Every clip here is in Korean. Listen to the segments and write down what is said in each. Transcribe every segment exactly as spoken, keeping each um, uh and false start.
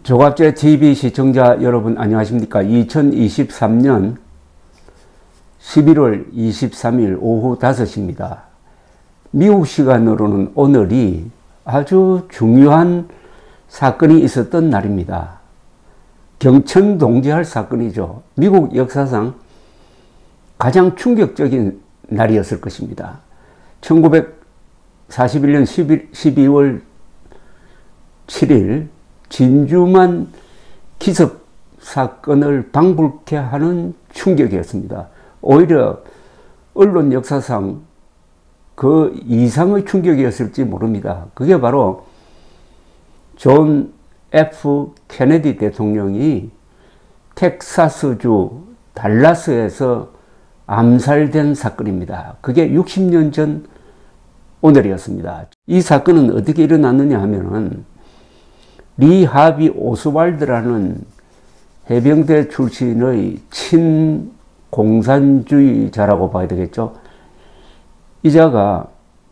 조갑제 티비 시청자 여러분 안녕하십니까. 이천이십삼 년 십일월 이십삼일 오후 다섯 시입니다. 미국 시간으로는 오늘이 아주 중요한 사건이 있었던 날입니다. 경천 동지할 사건이죠. 미국 역사상 가장 충격적인 날이었을 것입니다. 천구백사십일 년 십이월 칠일 진주만 기습 사건을 방불케 하는 충격이었습니다. 오히려 언론 역사상 그 이상의 충격이었을지 모릅니다. 그게 바로 존 에프 케네디 대통령이 텍사스주 달라스에서 암살된 사건입니다. 그게 육십 년 전 오늘이었습니다. 이 사건은 어떻게 일어났느냐 하면은 리 하비 오스왈드라는 해병대 출신의 친공산주의자라고 봐야 되겠죠. 이 자가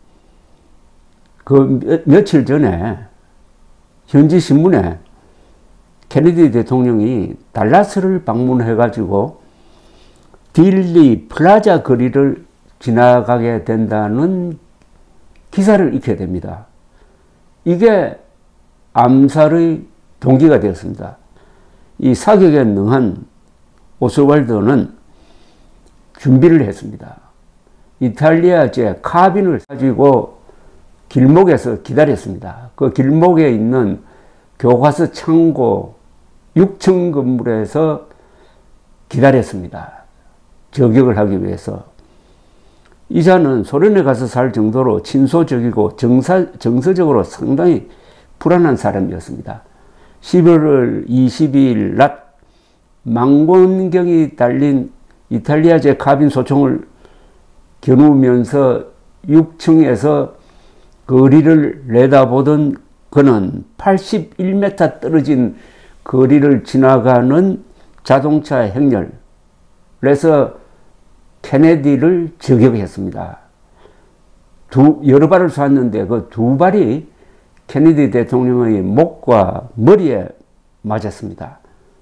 그 며, 며칠 전에 현지 신문에 케네디 대통령이 달라스를 방문해 가지고 딜리 플라자 거리를 지나가게 된다는 기사를 읽게 됩니다. 이게 암살의 동기가 되었습니다. 이 사격에 능한 오스왈드는 준비를 했습니다. 이탈리아제 카빈을 가지고 길목에서 기다렸습니다. 그 길목에 있는 교과서 창고 육 층 건물에서 기다렸습니다. 저격을 하기 위해서. 이 자는 소련에 가서 살 정도로 친소적이고 정사, 정서적으로 상당히 불안한 사람이었습니다. 십일월 이십이일 낮 망원경이 달린 이탈리아제 카빈 소총을 겨누면서 육 층에서 거리를 내다보던 그는 팔십일 미터 떨어진 거리를 지나가는 자동차 행렬에서 케네디를 저격했습니다. 두, 여러 발을 쐈는데 그 두 발이 케네디 대통령의 목과 머리에 맞았습니다.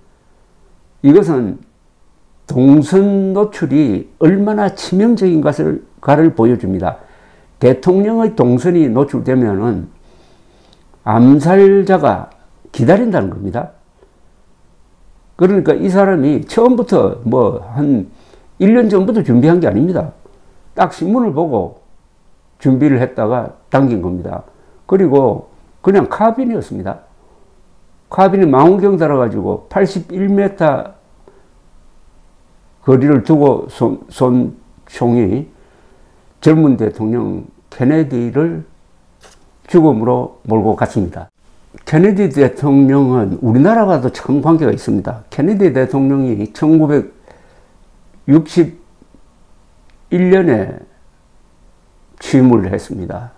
이것은 동선 노출이 얼마나 치명적인 것을가를 보여줍니다. 대통령의 동선이 노출되면은 암살자가 기다린다는 겁니다. 그러니까 이 사람이 처음부터 뭐 한 일 년 전부터 준비한 게 아닙니다. 딱 신문을 보고 준비를 했다가 당긴 겁니다. 그리고 그냥 카빈이었습니다. 카빈이 망원경 달아가지고 팔십일 미터 거리를 두고 쏜, 쏜 총이 젊은 대통령 케네디를 죽음으로 몰고 갔습니다. 케네디 대통령은 우리나라와도 참 관계가 있습니다. 케네디 대통령이 천구백육십일 년에 취임을 했습니다.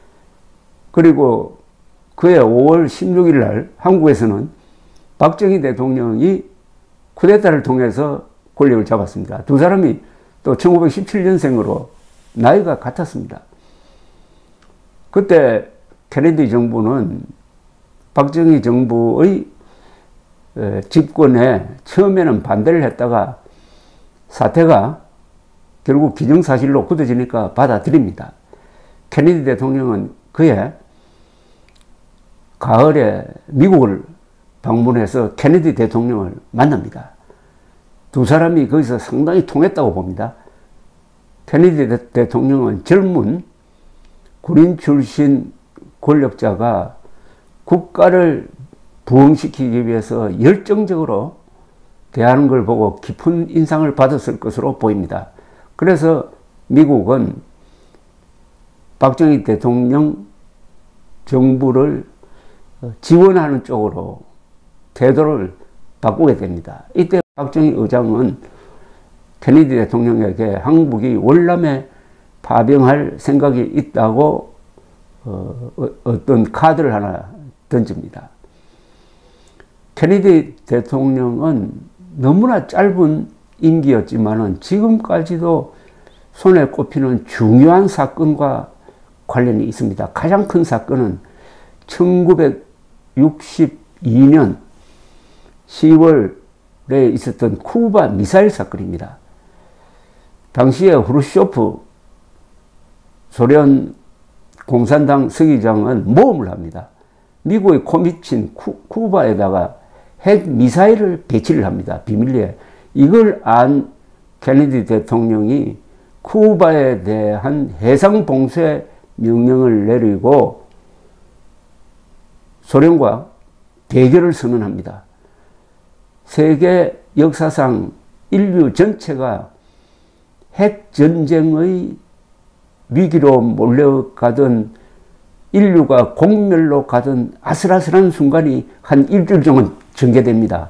그리고 그해 오월 십육일 날 한국에서는 박정희 대통령이 쿠데타를 통해서 권력을 잡았습니다. 두 사람이 또 천구백십칠 년생으로 나이가 같았습니다. 그때 케네디 정부는 박정희 정부의 집권에 처음에는 반대를 했다가 사태가 결국 기정사실로 굳어지니까 받아들입니다. 케네디 대통령은 그해 가을에 미국을 방문해서 케네디 대통령을 만납니다. 두 사람이 거기서 상당히 통했다고 봅니다. 케네디 대통령은 젊은 군인 출신 권력자가 국가를 부흥시키기 위해서 열정적으로 대하는 걸 보고 깊은 인상을 받았을 것으로 보입니다. 그래서 미국은 박정희 대통령 정부를 지원하는 쪽으로 태도를 바꾸게 됩니다. 이때 박정희 의장은 케네디 대통령에게 한국이 월남에 파병할 생각이 있다고 어, 어떤 카드를 하나 던집니다. 케네디 대통령은 너무나 짧은 임기였지만은 지금까지도 손에 꼽히는 중요한 사건과 관련이 있습니다. 가장 큰 사건은 천구백육십이 년 시월에 있었던 쿠바 미사일 사건입니다. 당시에 후르쇼프 소련 공산당 서기장은 모험을 합니다. 미국의 코미친 쿠, 쿠바에다가 핵 미사일을 배치를 합니다. 비밀리에. 이걸 안 케네디 대통령이 쿠바에 대한 해상 봉쇄 명령을 내리고 소련과 대결을 선언합니다. 세계 역사상 인류 전체가 핵전쟁의 위기로 몰려가던, 인류가 공멸로 가던 아슬아슬한 순간이 한 일주일 동안 전개됩니다.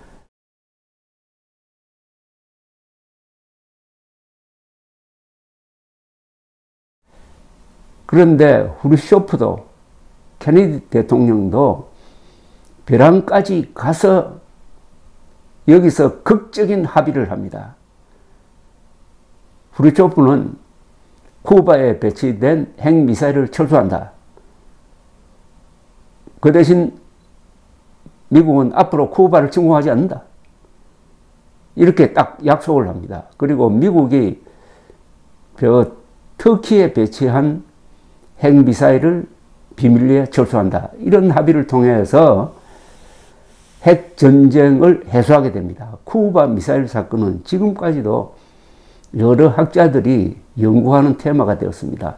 그런데 후르쇼프도 케네디 대통령도 벼랑까지 가서 여기서 극적인 합의를 합니다. 후르쇼프는 쿠바에 배치된 핵미사일을 철수한다. 그 대신 미국은 앞으로 쿠바를 침공하지 않는다. 이렇게 딱 약속을 합니다. 그리고 미국이 저 터키에 배치한 핵미사일을 비밀리에 철수한다. 이런 합의를 통해서 핵전쟁을 해소하게 됩니다. 쿠바 미사일 사건은 지금까지도 여러 학자들이 연구하는 테마가 되었습니다.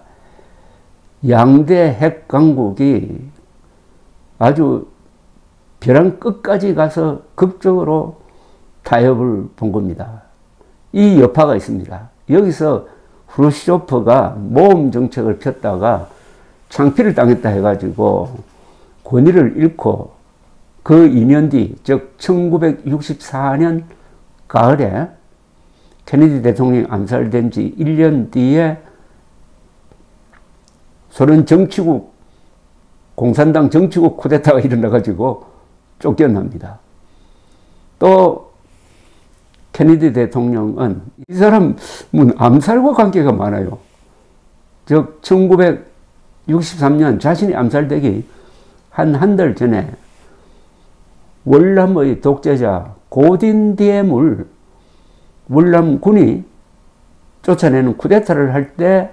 양대 핵 강국이 아주 벼랑 끝까지 가서 극적으로 타협을 본 겁니다. 이 여파가 있습니다. 여기서 후르쇼프가 모험 정책을 폈다가 창피를 당했다 해가지고 권위를 잃고 그 이 년 뒤, 즉 천구백육십사 년 가을에 케네디 대통령이 암살된 지 일 년 뒤에 소련 정치국, 공산당 정치국 쿠데타가 일어나가지고 쫓겨납니다. 또 케네디 대통령은 이 사람은 암살과 관계가 많아요. 즉 천구백육십삼 년 자신이 암살되기 한 한 달 전에 월남의 독재자 고딘디엠을 월남군이 쫓아내는 쿠데타를 할 때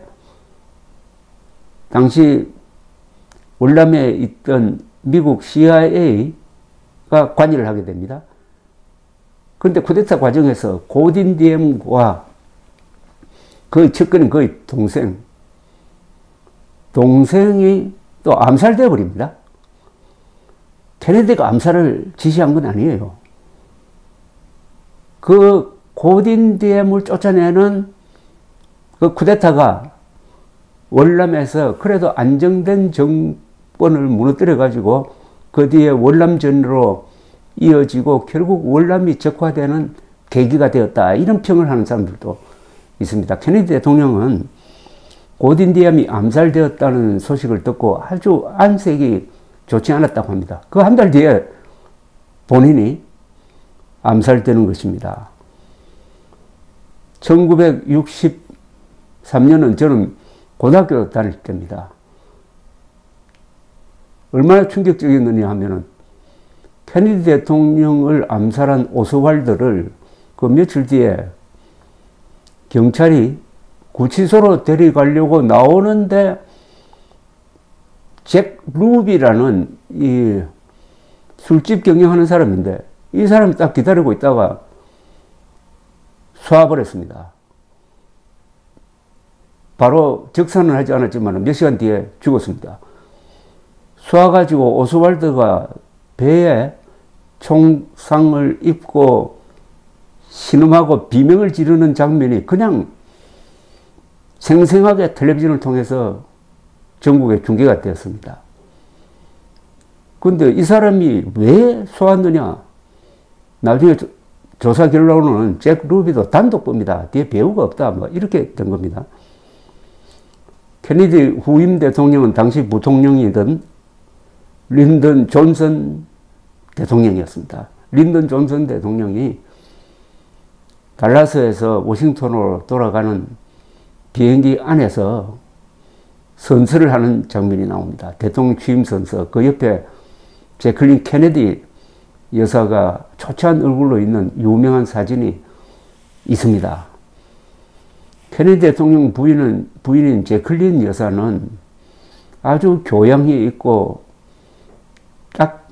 당시 월남에 있던 미국 씨아이에이가 관여를 하게 됩니다. 그런데 쿠데타 과정에서 고딘디엠과 그 측근인 그의 동생, 동생이 또 암살되어 버립니다. 케네디가 암살을 지시한 건 아니에요. 그 고딘디엠을 쫓아내는 그 쿠데타가 월남에서 그래도 안정된 정권을 무너뜨려 가지고 그 뒤에 월남전으로 이어지고 결국 월남이 적화되는 계기가 되었다. 이런 평을 하는 사람들도 있습니다. 케네디 대통령은 고딘디엠이 암살되었다는 소식을 듣고 아주 안색이 좋지 않았다고 합니다. 그 한 달 뒤에 본인이 암살되는 것입니다. 천구백육십삼 년은 저는 고등학교 다닐 때입니다. 얼마나 충격적이었느냐 하면은 케네디 대통령을 암살한 오스왈드를 그 며칠 뒤에 경찰이 구치소로 데려가려고 나오는데 잭 루비라는 이 술집 경영하는 사람인데 이 사람이 딱 기다리고 있다가 쏴버렸습니다. 바로 적산은 하지 않았지만 몇 시간 뒤에 죽었습니다. 쏴가지고 오스왈드가 배에 총상을 입고 신음하고 비명을 지르는 장면이 그냥 생생하게 텔레비전을 통해서 전국에 중계가 되었습니다. 그런데 이 사람이 왜 쏘았느냐? 나중에 조, 조사 결과로는 잭 루비도 단독범이다. 뒤에 배우가 없다. 뭐 이렇게 된 겁니다. 케네디 후임 대통령은 당시 부통령이던 린던 존슨 대통령이었습니다. 린던 존슨 대통령이 달라스에서 워싱턴으로 돌아가는 비행기 안에서 선서를 하는 장면이 나옵니다. 대통령 취임 선서. 그 옆에 제클린 케네디 여사가 초췌한 얼굴로 있는 유명한 사진이 있습니다. 케네디 대통령 부인은, 부인인 제클린 여사는 아주 교양이 있고 딱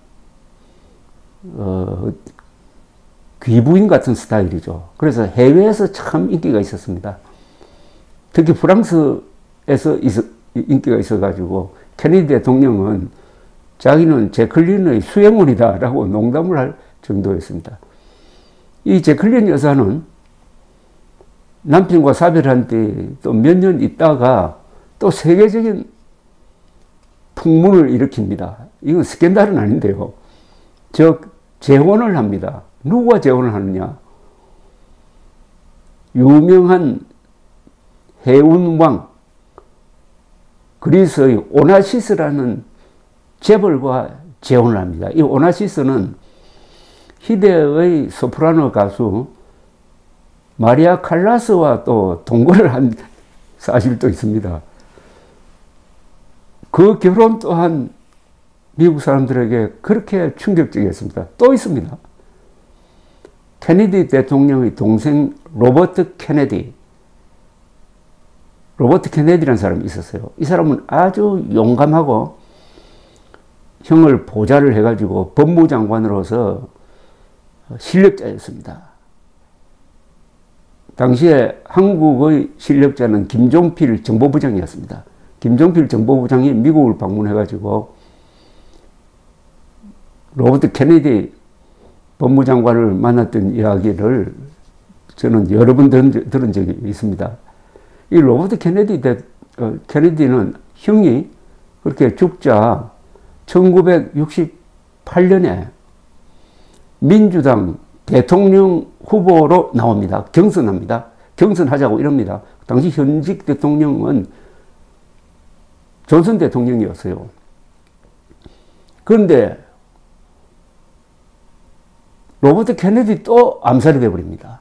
어, 귀부인 같은 스타일이죠. 그래서 해외에서 참 인기가 있었습니다. 특히 프랑스에서 있어, 인기가 있어가지고 케네디 대통령은 자기는 제클린의 수행원이다 라고 농담을 할 정도였습니다. 이 제클린 여사는 남편과 사별한 뒤 또 몇 년 있다가 또 세계적인 풍문을 일으킵니다. 이건 스캔들은 아닌데요. 즉 재혼을 합니다. 누구와 재혼을 하느냐? 유명한 해운왕 그리스의 오나시스라는 재벌과 재혼을 합니다. 이 오나시스는 희대의 소프라노 가수 마리아 칼라스와 또 동거를 한 사실도 있습니다. 그 결혼 또한 미국 사람들에게 그렇게 충격적이었습니다. 또 있습니다. 케네디 대통령의 동생 로버트 케네디. 로버트 케네디라는 사람이 있었어요. 이 사람은 아주 용감하고 형을 보좌를 해가지고 법무장관으로서 실력자였습니다. 당시에 한국의 실력자는 김종필 정보부장이었습니다. 김종필 정보부장이 미국을 방문해가지고 로버트 케네디 법무장관을 만났던 이야기를 저는 여러 번 들은, 들은 적이 있습니다. 이 로버트 케네디 대, 어, 케네디는 형이 그렇게 죽자 천구백육십팔 년에 민주당 대통령 후보로 나옵니다. 경선합니다. 경선하자고 이럽니다. 당시 현직 대통령은 존슨 대통령이었어요. 그런데 로버트 케네디 또 암살이 되어버립니다.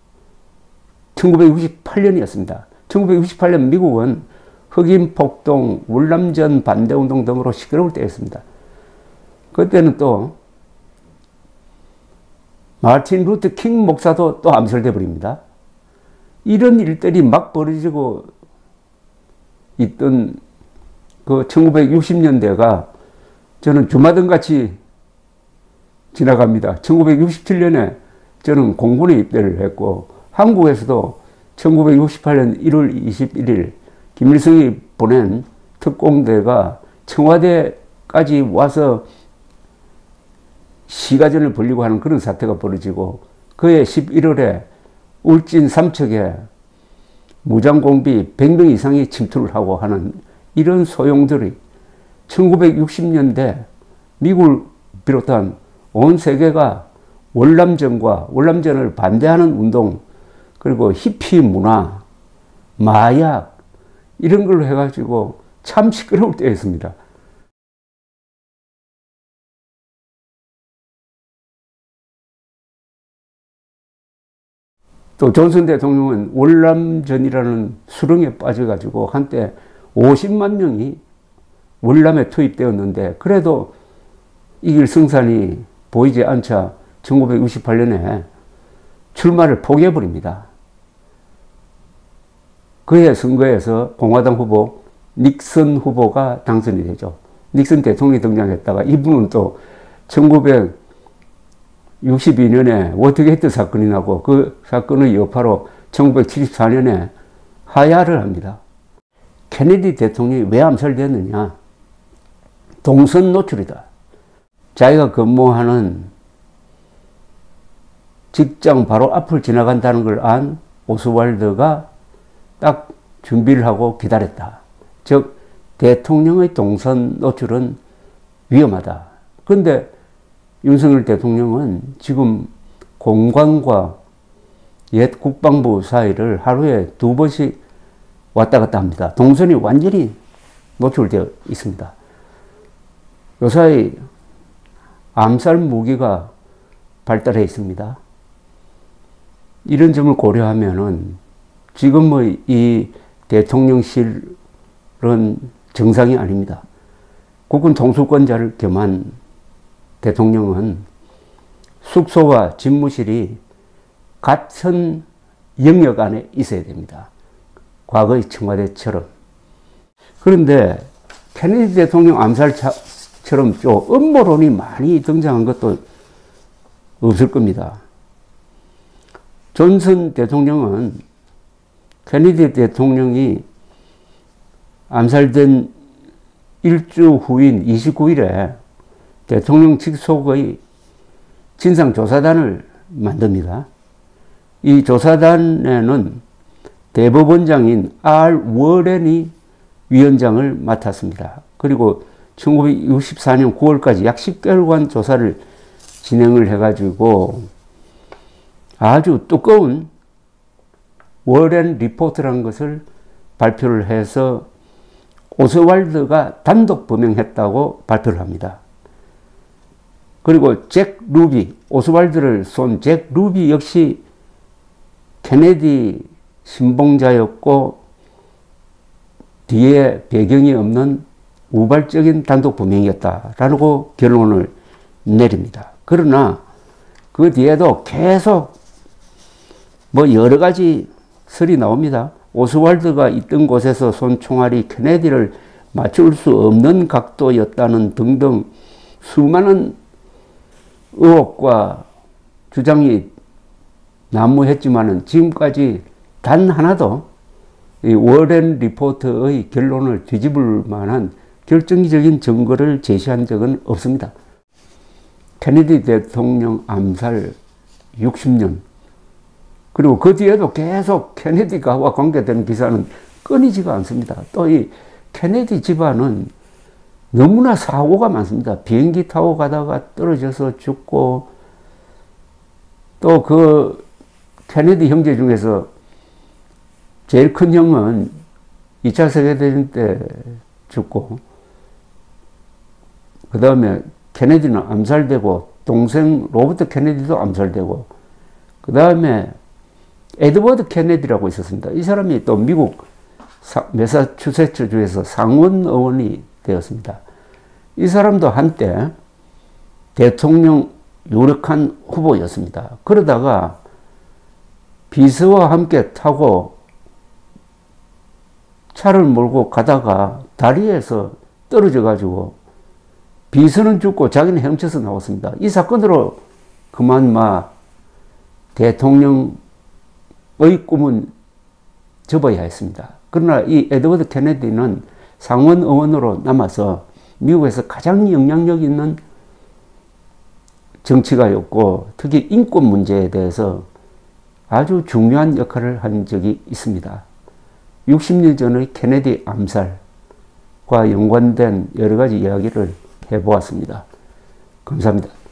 천구백육십팔 년이었습니다. 천구백육십팔 년 미국은 흑인 폭동, 월남전 반대운동 등으로 시끄러울 때였습니다. 그때는 또 마틴 루터 킹 목사도 또 암살돼 버립니다. 이런 일들이 막 벌어지고 있던 그 천구백육십 년대가 저는 주마등같이 지나갑니다. 천구백육십칠 년에 저는 공군에 입대를 했고 한국에서도 천구백육십팔 년 일월 이십일일 김일성이 보낸 특공대가 청와대까지 와서 시가전을 벌이고 하는 그런 사태가 벌어지고 그해 십일월에 울진 삼척에 무장공비 백 명 이상이 침투를 하고 하는 이런 소용들이 천구백육십 년대 미국을 비롯한 온 세계가 월남전과 월남전을 반대하는 운동 그리고 히피 문화, 마약 이런 걸로 해가지고 참 시끄러울 때였습니다. 또 존슨 대통령은 월남전이라는 수렁에 빠져가지고 한때 오십만 명이 월남에 투입되었는데 그래도 이길 승산이 보이지 않자 천구백육십팔 년에 출마를 포기해버립니다. 그해 선거에서 공화당 후보 닉슨 후보가 당선이 되죠. 닉슨 대통령이 등장했다가 이분은 또 천구백육십이 년에 워터게이트 사건이 나고 그 사건의 여파로 천구백칠십사 년에 하야를 합니다. 케네디 대통령이 왜 암살되었느냐? 동선 노출이다. 자기가 근무하는 직장 바로 앞을 지나간다는 걸 안 오스왈드가 딱 준비를 하고 기다렸다. 즉 대통령의 동선 노출은 위험하다. 그런데 윤석열 대통령은 지금 공관과 옛 국방부 사이를 하루에 두 번씩 왔다 갔다 합니다. 동선이 완전히 노출되어 있습니다. 요사이 암살 무기가 발달해 있습니다. 이런 점을 고려하면은 지금의 이 대통령실은 정상이 아닙니다. 국군 통수권자를 겸한 대통령은 숙소와 집무실이 같은 영역 안에 있어야 됩니다. 과거의 청와대처럼. 그런데 케네디 대통령 암살처럼 좀 음모론이 많이 등장한 것도 없을 겁니다. 존슨 대통령은 케네디 대통령이 암살된 일주 후인 이십구 일에 대통령 직속의 진상조사단을 만듭니다. 이 조사단에는 대법원장인 알 워렌이 위원장을 맡았습니다. 그리고 천구백육십사 년 구월까지 약 십 개월간 조사를 진행을 해가지고 아주 두꺼운 워렌 리포트라는 것을 발표를 해서 오스왈드가 단독 범행했다고 발표를 합니다. 그리고 잭 루비, 오스왈드를 쏜 잭 루비 역시 케네디 신봉자였고 뒤에 배경이 없는 우발적인 단독 범행이었다라고 결론을 내립니다. 그러나 그 뒤에도 계속 뭐 여러 가지 설이 나옵니다. 오스왈드가 있던 곳에서 쏜 총알이 케네디를 맞출 수 없는 각도였다는 등등 수많은 의혹과 주장이 난무했지만은 지금까지 단 하나도 이 워렌 리포트의 결론을 뒤집을 만한 결정적인 증거를 제시한 적은 없습니다. 케네디 대통령 암살 육십 년, 그리고 그 뒤에도 계속 케네디가와 관계되는 기사는 끊이지가 않습니다. 또 이 케네디 집안은 너무나 사고가 많습니다. 비행기 타고 가다가 떨어져서 죽고, 또 그 케네디 형제 중에서 제일 큰 형은 이 차 세계대전 때 죽고, 그 다음에 케네디는 암살되고, 동생 로버트 케네디도 암살되고, 그 다음에 에드워드 케네디라고 있었습니다. 이 사람이 또 미국 매사추세츠주에서 상원 의원이 되었습니다. 이 사람도 한때 대통령 유력한 후보였습니다. 그러다가 비서와 함께 타고 차를 몰고 가다가 다리에서 떨어져 가지고 비서는 죽고 자기는 헤엄쳐서 나왔습니다. 이 사건으로 그만 막 대통령의 꿈은 접어야 했습니다. 그러나 이 에드워드 케네디는 상원 의원으로 남아서 미국에서 가장 영향력 있는 정치가였고, 특히 인권 문제에 대해서 아주 중요한 역할을 한 적이 있습니다. 육십 년 전의 케네디 암살과 연관된 여러 가지 이야기를 해보았습니다. 감사합니다.